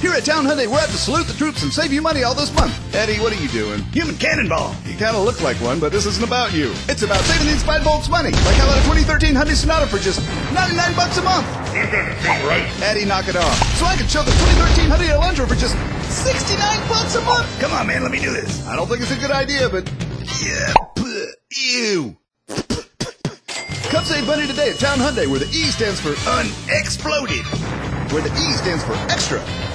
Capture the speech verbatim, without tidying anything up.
Here at Towne Hyundai, we're out to salute the troops and save you money all this month. Eddie, what are you doing? Human cannonball. You kind of look like one, but this isn't about you. It's about saving these fine folks money. Like how about a twenty thirteen Hyundai Sonata for just ninety-nine bucks a month? That doesn't sound right. Eddie, knock it off. So I could show the twenty thirteen Hyundai Elantra for just sixty-nine bucks a month. Come on, man, let me do this. I don't think it's a good idea, but yeah, ew. Come save money today at Towne Hyundai, where the E stands for Unexploded. where the E stands for extra.